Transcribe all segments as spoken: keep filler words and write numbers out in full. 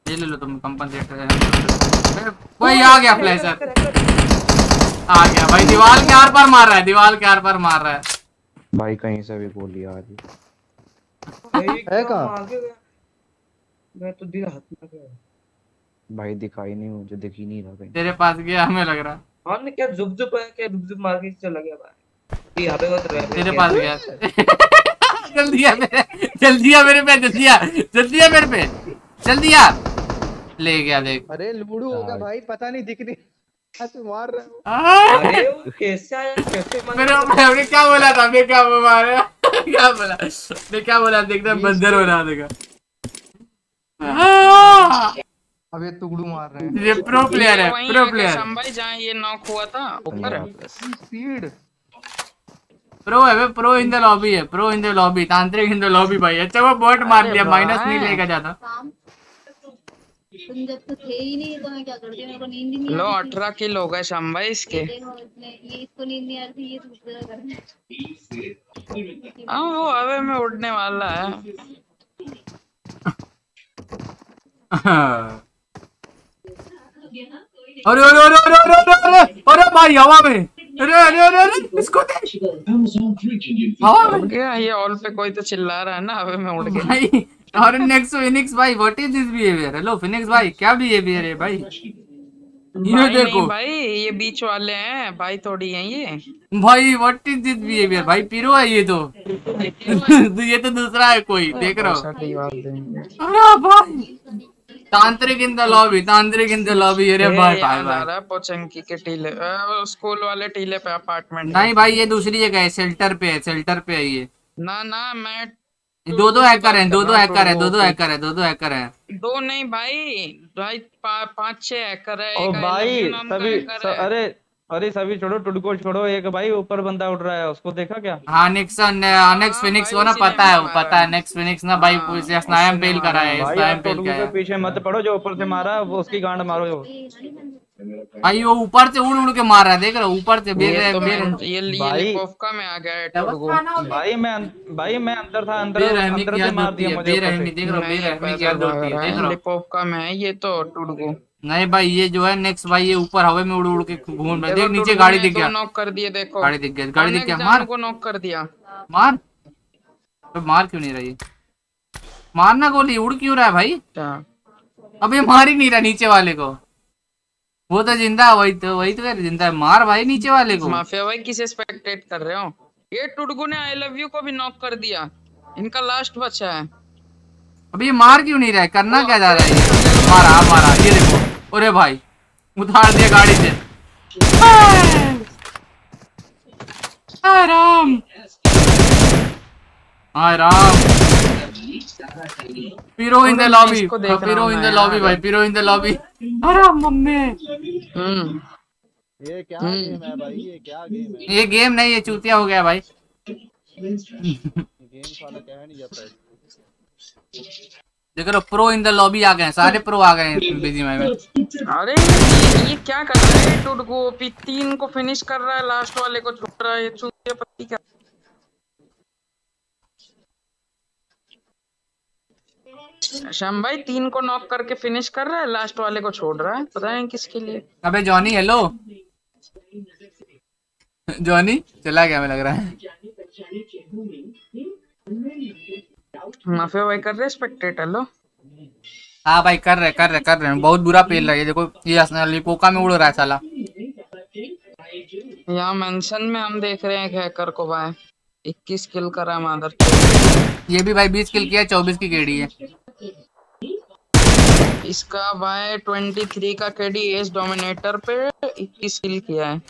ये ले लो तुम कंपनसेटर। वही आ गया फ्लैशर, आ गया भाई। दीवार के आर पार मार रहा है, दीवार के आर पार मार रहा है भाई। कहीं से भी गोली आ रही है कहां? मैं तो दिल हाथ में गया भाई, दिखाई नहीं, मुझे दिख ही नहीं रहा कहीं। तेरे पास गया हमें लग रहा। हां ने क्या जुब जुब है, क्या जुब जुब मार के चला गया भाई। ये यहां पे मत रह, तेरे पास गया। जल्दी आ मेरे, जल्दी आ मेरे पे, जल्दी आ, जल्दी आ मेरे पे, जल्दी आ। ले गया देख। अरे लूडू होगा भाई, पता नहीं दिख नहीं तू मार रहा है। अरे वो कैसे आया, कैसे मार? मेरे मैंने क्या बोला था, मैं क्या मारा, क्या बोला, मैं क्या बोला, देखता बंदर हो रहा देखा। अब ये टुकड़ू मार रहे हैं। ये प्रो प्लेयर है, प्रो प्लेयर। भाई जहाँ ये नॉक हुआ था ऊपर स्पीड प्रो है, प्रो इन द लॉबी है, प्रो इन द लॉबी, तांत्रिक इन द लॉबी भाई। अच्छा वो बॉट मार लिया, माइनस नहीं लेगा ज्यादा। तुम जब तो थे ही नहीं तो मैं क्या करती, मेरे को नींद ही नहीं। लो अठारह किल हो गए शाम भाई इसके। ये इसको नींद नहीं आ रही थी, ये दूसरा करना। हाँ वो हवे में उड़ने वाला है। अरे अरे अरे अरे अरे अरे अरे भाई हवा में, अरे अरे अरे अरे इसको हवा में गया ये। ऑल पे कोई तो चिल्ला रहा है ना, हवे में उड़ गया भाई। और नेक्स्ट फिनिक्स भाई, what is this behaviour? Hello Phoenix भाई, क्या बिहेवियर है भाई? ये भाई देखो नहीं भाई, ये बीच वाले हैं भाई, थोड़ी हैं ये भाई। व्हाट इज दिस बिहेवियर भाई? पीरो है ये तो। ये तो दूसरा है कोई, देख रहा हो? अरे भाई तांत्रिक इन द लॉबी, तांत्रिक इन द लॉबी। अरे भाई भाई भाई पोचंकी के टीले, स्कूल वाले टीले पे अपार्टमेंट। नहीं भाई ये दूसरी जगह है, शेल्टर पे है, शेल्टर पे है ये। ना ना मैं दो दो हैकर हैं, दो दो हैकर है, दो दो हैकर है, दो दो हैकर है। दो नहीं भाई, भाई पा, पाँच छह हैकर है। ओ भाई सभी स, अरे अरे सभी छोड़ो, टुडको छोड़ो। एक भाई ऊपर बंदा उड़ रहा है, उसको देखा क्या? हाँ निक्सन, नेक्स्ट फिनिक्स को ना पता है, पता है नेक्स्ट फिनिक्स ना भाई, पूरे स्नाइम पेल करा है, स्नाइम पेल का है। पीछे मत पड़ो, जो ऊपर से मारा वो उसकी गांड मारो। जो भाई वो ऊपर से उड़ उड़ के मार रहा है, देख रहा हो? ऊपर से बेर ये, तो बेर ये ये कोफका में आ गया है टुडको। भाई मैं भाई मैं अंदर था, अंदर बेरहमी अंदर की से हद मार होती दिया है, मुझे। बेरहमी देख रहा हो? बेरहमी की हद होती है, देख रहा हो? कोफका में है ये तो टुडको। नहीं भाई ये जो है नेक्स्ट भाई, ये ऊपर हवा में उड़ उड़ के घूम रहा है। देख नीचे गाड़ी दिख गया, नॉक कर दिए देखो, गाड़ी दिख गया, गाड़ी दिख गया। मार को नॉक कर दिया, मार। तो मार क्यों नहीं रही? मारना गोली, उड़ क्यों रहा है भाई? अबे मार ही नहीं रहा नीचे वाले को। वो तो जिंदा है, वही तो वही तो जिंदा है। मार भाई नीचे वाले को। माफिया भाई किसे स्पेक्टेट कर रहे हो? ये टुडको ने आई लव यू को भी नॉक कर दिया, इनका लास्ट बचा है। अभी ये मार क्यों नहीं रहा है? करना क्या जा रहा है ये? मारा मारा, ये देखो। अरे भाई उतार दिया गाड़ी से। आराम आराम। पीरो इन द लॉबी, पीरो इन द लॉबी भाई, पीरो इन द लॉबी। आराम मम्मी। हम्म ये क्या गेम है भाई? ये क्या गेम है? ये गेम नहीं, ये चूतिया हो गया भाई। गेम वाला कह नहीं जाता है। देख लो प्रो इन द लॉबी आ गए, सारे प्रो आ गए बीजी में। अरे ये, ये क्या कर रहा है टुडको? तीन को फिनिश कर रहा है, लास्ट वाले को छोड़ रहा है। ये चूतिया पत्ती क्या? श्याम भाई तीन को नॉक करके फिनिश कर रहा है, लास्ट वाले को छोड़ रहा है, पता नहीं किसके लिए। अबे जॉनी हेलो। जॉनी चला गया, हमें लग रहा है। माफिया भाई कर रहे स्पेक्टेट। हेलो हाँ भाई कर रहे कर रहे कर रहे बहुत बुरा पेल रहा है। देखो ये लिपोका में उड़ रहा है साला। यहाँ मेंशन में हम देख रहे हैं हैकर को भाई इक्कीस किल करा मादर। ये भी भाई बीस किल किया, चौबीस की केडी है इसका भाई। तेईस का केडी एस डोमिनेटर पे इक्कीस किल किया है।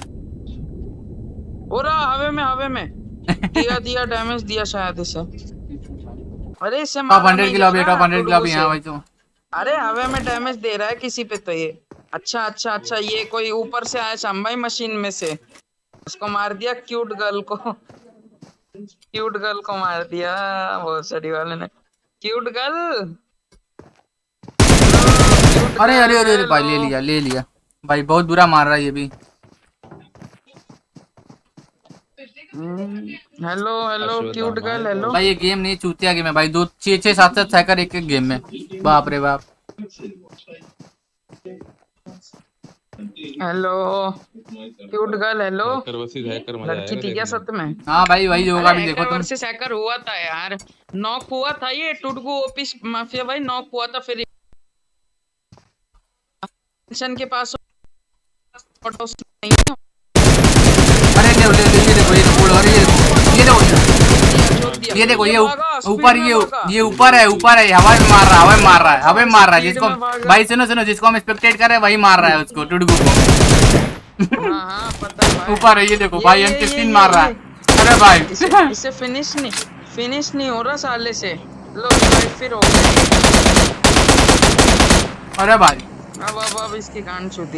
और हवे में हवे में दिया दिया डैमेज दिया शायद इसे। अरे इसे टॉप हंड्रेड की लॉबी, टॉप हंड्रेड की लॉबी यहाँ भाई। तो अरे हवे में डैमेज दे रहा है किसी पे तो ये। अच्छा अच्छा अच्छा ये कोई ऊपर से आया शामभाई मशीन में से, उसको मार दिया क्यूट गर्ल को। क्यूट गर्ल को मार दिया वो सड़ी वाले ने। Cute girl. अरे अरे अरे अरे भाई ले लिया ले लिया भाई, बहुत बुरा मार रहा है ये भी। Hello hello cute girl hello. भाई ये गेम नहीं चूतिया गेम है भाई। दो छह छह सात सात हैकर एक एक गेम में, बाप रे बाप। Hello cute girl, hello. लड़की थी क्या सच में? हाँ भाई वही होगा, अभी देखो तुम। वर्सेस हैकर हुआ था यार, नॉक हुआ था ये टुडगू ओपी माफिया भाई, नॉक हुआ था फिर मिशन के पास नहीं है। अरे ये देखो, ये देखो, ये देखो, ये देखो, ये ऊपर, ये ये ऊपर है, ऊपर है, हवा में मार रहा है, हवा में मार रहा है, हवा में मार रहा है जिसको। भाई सुनो सुनो, जिसको हम स्पेक्टेट कर रहे हैं वही मार रहा है उसको, टुडगू को। हाँ पता है ऊपर है, ये देखो भाई, एम सिक्सटीन मार रहा है। अरे भाई इसे फिनिश नहीं फिनिश नहीं हो रहा साले से। लो भाई फिर हो गया। अरे भाई अब अब अब इसकी गांड छूटी।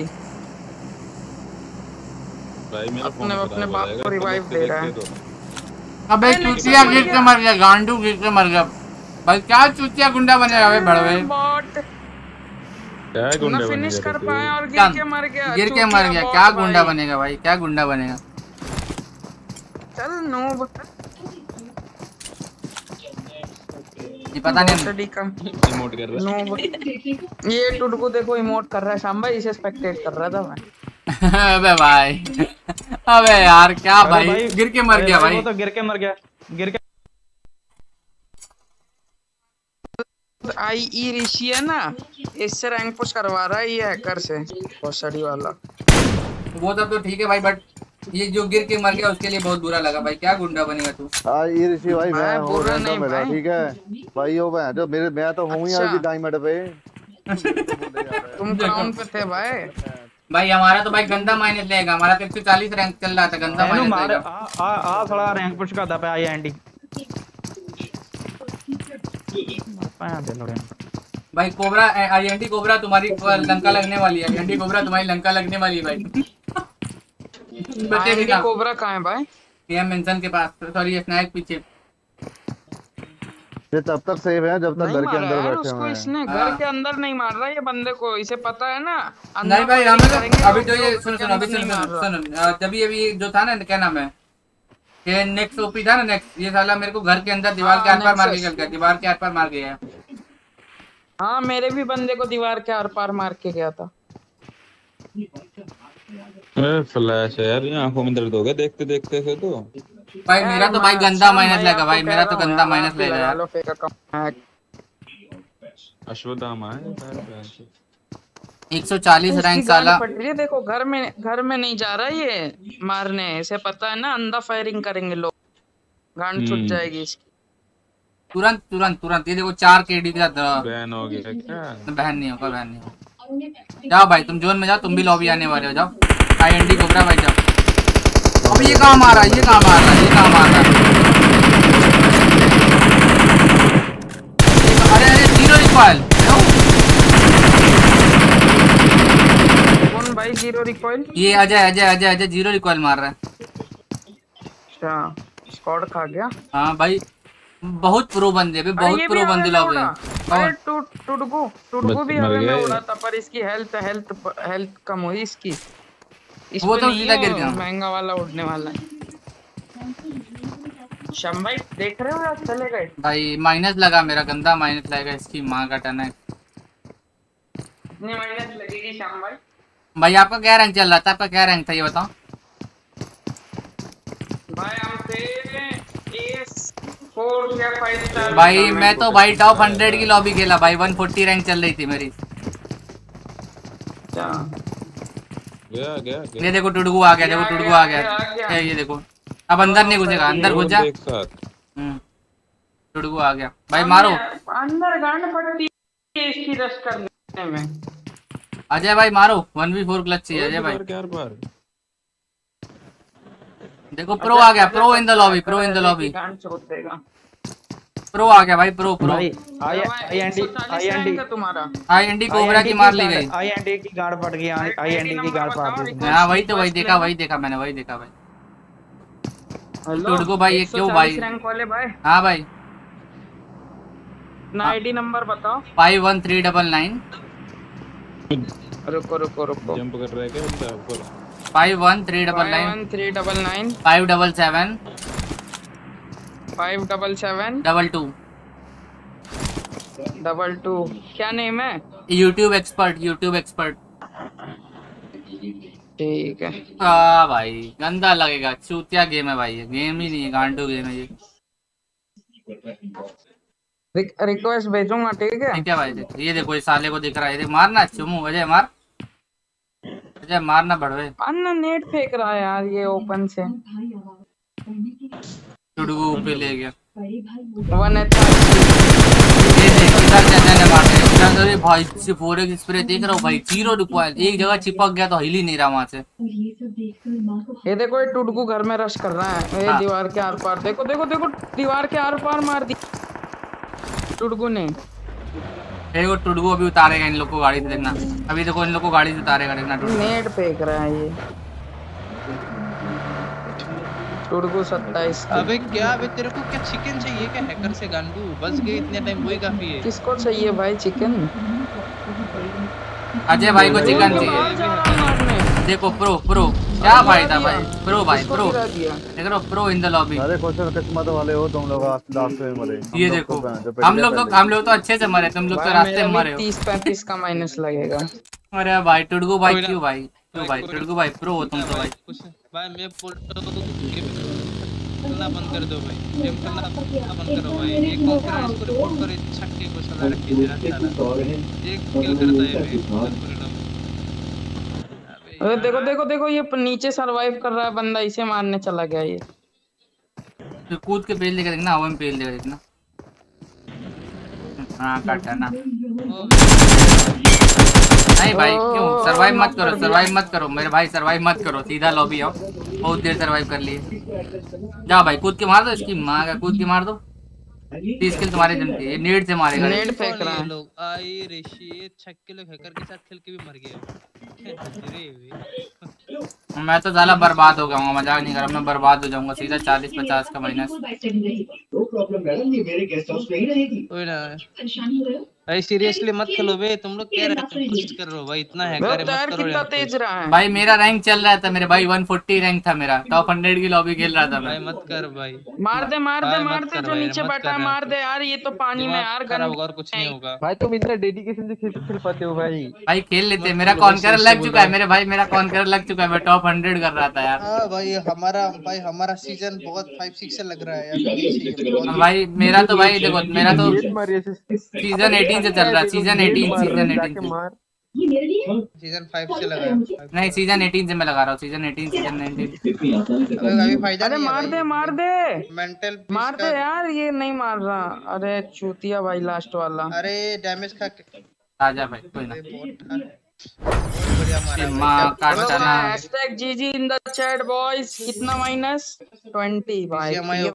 भाई मेरा अपने अपने बाप को रिवाइव दे रहा है। अबे चूतिया गिर के मर गया, गांडू गिर के मर गया भाई। क्या चूतिया गुंडा बनेगा भाई बड़वे। क्या गुंडा बनेगा? फिनिश कर पाया और गिर के मर गया। गिर के मर गया, क्या गुंडा बनेगा भाई, क्या गुंडा बनेगा। चल नूब, ये पता नहीं इमोट कर रहा है। नूब ये टुडगू देखो इमोट कर रहा है। शाम भाई इसे स्पेक्टेट कर रहा था मैं। अबे भाई, अबे यार क्या भाई, भाई गिर के मर गया भाई। वो तो गिर के मर गया, गिर के। आई ई ऋषि है ना, इससे रैंक पुश करवा रहा है ये हैकर से, पोसड़ी वाला। वो सब तो ठीक है भाई, बट ये जो गिर के मर गया उसके लिए बहुत बुरा लगा भाई। क्या गुंडा बनेगा तू। हाँ ये ऋषि भाई, मैं हूँ बुरा रैंडम नहीं मेरा, भाई। ठीक है भाई। वो मैं जो मेरे मैं तो हूँ ही अच्छा। अभी डायमंड पे। तुम क्राउन पे थे भाई। भाई हमारा तो भाई गंदा माइनस लेगा, हमारा तो एक सौ चालीस रैंक चल रहा था, गंदा माइनस मार लेगा। आ आ आ थोड़ा रैंक पुश करता पे आई एंडी पाया दे लोड़े। भाई कोबरा, आईएनडी कोबरा तुम्हारी लंका लगने वाली है। आईएनडी कोबरा तुम्हारी लंका लगने वाली है भाई। बच्चे भी आईडी ना, कोबरा कहाँ है भाई? ये मेंशन के पास, सॉरी स्नैक पीछे। ये तब तक सेफ है जब तक नहीं घर के मारा अंदर यार बैठे उसको, हुए हैं। इसने घर हाँ। के अंदर नहीं मार रहा ये बंदे को, इसे पता है ना। नहीं भाई हमें तो करेंगे अभी तो जो ये लोग सुन के सुन अभी अंदर सुन नहीं मार सुन रहा। सुन अ, जब ये अभी जो था ना, क्या नाम है, ये नेक्स्ट ओपी था ना, नेक्स्ट, ये साला मेरे को घर के अंदर दीवार के हाँ, आर पार मार के Nexus। चल गया, दीवार के आर पार मार गया है। हाँ मेरे भी बंदे को दीवार के आर पार मार के गया था। अरे फ्लैश है यार, ये आंखों में दर्द हो गया देखते देखते से। तो भाई मेरा तो भाई गंदा माइनस लगा भाई, मेरा तो गंदा माइनस लगा यार। अश्वत्थामा है एक सौ चालीस रैंक साला। ये देखो घर में घर में नहीं जा रहा ये मारने, इसे पता है ना अंधा फायरिंग करेंगे लोग, गांड छूट जाएगी इसकी। तुरंत तुरंत तुरंत, ये देखो चार केडी के साथ बैन हो गया क्या? बहन नहीं होगा, बहन नहीं होगा। जाओ भाई तुम जोन में जाओ, तुम भी लॉबी आने वाले हो, जाओ। आईएनडी कोबरा भाई जाओ। अब ये कहाँ मार रहा है, ये कहाँ मार रहा है, ये कहाँ मार रहा है। अरे अरे जीरो रिकॉइल। कौन भाई जीरो रिकॉइल? ये अजय अजय अजय अजय जीरो रिकॉइल मार रहा है। अच्छा स्क्वाड खा गया। हाँ भाई बहुत प्रो बंदे भी, बहुत प्रो बंदे लॉबी। अरे टू टुडगू टुडगू भी मर हवा में गया उड़ा था, पर इसकी हेल्थ हेल्थ हेल्थ कम हुई इसकी। इस वो पे तो नहीं सीधा है, गिर गया। महंगा वाला उड़ने वाला है। शम भाई देख रहे हो या चले गए? भाई माइनस लगा मेरा, गंदा माइनस लगेगा, इसकी माँ का टन है। कितनी मेहनत लगेगी शम भाई? भाई आपका क्या रैंक चल रहा था, आपका क्या रैंक था ये बताओ। भाई हम थे एस फोर या फाइव स्टार। भाई मैं तो भाई टॉप हंड्रेड की लॉबी खेला भाई, वन फोर्टी रैंक चल रही थी मेरी। अच्छा गया गया गया। ये देखो टुडगू आ गया, देखो टुडगू आ गया। ये ये देखो अब अंदर नहीं घुसेगा, अंदर घुस जा। एक साथ हम्म टुडगू आ गया भाई, मारो। अंदर गांड पड़ती है इसकी रश करने में। अजय भाई मारो, वन वी फोर क्लच चाहिए अजय भाई। क्या बार देखो प्रो आ गया, pro in the lobby, pro in the lobby, गांड छोड़ देगा। प्रो आ गया भाई, प्रो प्रो। भाई I I Andy I Andy तुम्हारा आईएनडी कोबरा की मार ली गई। आई एंडी की गाड़ पड़ गई, आई एंडी की गाड़ पड़ गई। हाँ वही तो, वही देखा, वही देखा मैंने, वही देखा भाई। टुडगू भाई ये क्यों भाई? रैंक वाले भाई हाँ भाई ना आईडी नंबर बताओ। Five one three double nine रुको रुको रुको जंप कर रहा है क्या बंदा ऊपर? Five one three double nine three double nine five double seven five double seven double two. Double two. क्या नेम है? YouTube expert, YouTube expert. ठीक है। हाँ भाई गंदा लगेगा, चूतिया गेम है भाई, ये गेम ही नहीं है, गांडू गेम है ये। रिक, रिक्वेस्ट भेजूंगा ठीक है। ठीक है भाई, देख ये देखो, इस साले को दिख रहा है, ये देख, मारना चुमू, अजय मार, अजय मारना बढ़वे। अन्ना नेट फेंक रहा है यार ये ओपन से। टुडगू पे ले गया, वन एच ये देख इधर से अजय ने मार दिया इधर। अरे भाई से फोर एक्स स्प्रे देख रहा हूँ भाई, जीरो रिकॉइल, एक जगह चिपक गया तो हिल ही नहीं रहा वहां से। ये देखो ये टुडगू घर में रश कर रहा है, ये हाँ। दीवार के आर पार देखो देखो देखो, दीवार के आर पार मार दी टुडगू ने। देखो टुडगू अभी उतारेगा इन लोग को गाड़ी से, देखना अभी देखो इन लोग को गाड़ी से उतारेगा, देखना टुडगू। नेट फेंक रहा है ये टुडगू सत्ताईस। अबे क्या, अबे तेरे को क्या चिकन चाहिए क्या हैकर से गांडू? बस गए इतने टाइम, वही काफी है। किसको चाहिए भाई चिकन? अजय भाई को चिकन बाहर चाहिए। जा रहा हूँ मारने। देखो प्रो प्रो क्या फायदा भाई, प्रो भाई किसको प्रो, गिरा दिया? देख रहे हो प्रो इन द लॉबी। अरे कौन सा किस्मत वाले हो तुम लोग, लास्ट में मरे। ये देखो हम लोग तो हम लोग तो अच्छे से मरे, तुम लोग तो भाई रास्ते मेरा में भी मरे हो। तीस पैंतीस का माइनस लगेगा। अरे भाई टुडगू भाई क्यों भाई, क्यों भाई टुडगू भाई प्रो हो तुम तो भाई। कुछ भाई मैं बोलता हूँ खेलना बंद कर दो भाई, गेम खेलना बंद करो भाई। एक कॉन्फ्रेंस को रिपोर्ट करे छक्के को सदा रख के जरा साला एक किल करता है भाई। अरे देखो देखो देखो ये नीचे सरवाइव कर रहा है बंदा, इसे मारने चला गया ये। तो कूद के पेल देगा देखना, हवा में पेल देगा देखना। हाँ काटा ना, नहीं भाई क्यों सरवाइव मत करो, सरवाइव मत करो मेरे भाई, सरवाइव मत करो, सीधा लॉबी आओ। बहुत देर सरवाइव कर लिए, जाओ भाई कूद के मार दो इसकी माँ का, कूद के मार दो। तीस किल तुम्हारे जन के, ये नेट से मारेगा। नेट फेंक रहा है लोग आई ऋषि छक्के लोग हैकर के साथ खेल के भी मर गए। मैं तो साला बर्बाद हो गया हूँ, मजाक नहीं कर रहा, मैं बर्बाद हो जाऊंगा सीधा चालीस पचास का माइनस। कोई ना भाई, सीरियसली मत खेलो बे, तुम लोग क्या कोशिश कर रहे हो भाई, इतना हैकर है मत करो कितना यार। तेज रहा है भाई मेरा रैंक चल रहा था मेरे भाई, एक सौ चालीस रैंक था मेरा, टॉप हंड्रेड की लॉबी खेल रहा था भाई मैं। मत कर भाई, मार दे मार दे भाई मार मत दे, कर जो भाई, नीचे मत बैठा है कर मार दे यार, ये तो पानी में यार खराब गन। होगा और कुछ नहीं होगा भाई तुम इतना डेडिकेशन से खेल खेल पाते हो भाई। भाई खेल लेते, मेरा कॉन्करर लग चुका है मेरे भाई, मेरा कॉन्करर लग चुका है, मैं टॉप हंड्रेड कर रहा था यार। हाँ भाई हमारा भाई हमारा सीजन बहुत फाइव सिक्स से लग रहा है यार। भाई मेरा तो भाई देखो, मेरा तो सीजन अठारह से चल रहा है, सीजन अठारह सीजन अठारह से, सीजन फाइव से लगा है। नहीं सीजन अठारह से मैं लगा रहा हूँ, सीजन अठारह सीजन उन्नीस। अभी फायदा अरे नहीं है मार भाई। दे मार दे मेंटल मार दे यार, ये नहीं मार रहा। अरे चूतिया भाई लास्ट वाला। अरे डैमेज खा के आजा भाई कोई ना, बहुत बहुत बढ़िया मारा माँ काटना। Hashtag GG in the chat boys. कितना माइनस ट्वेंटी भाई। भाई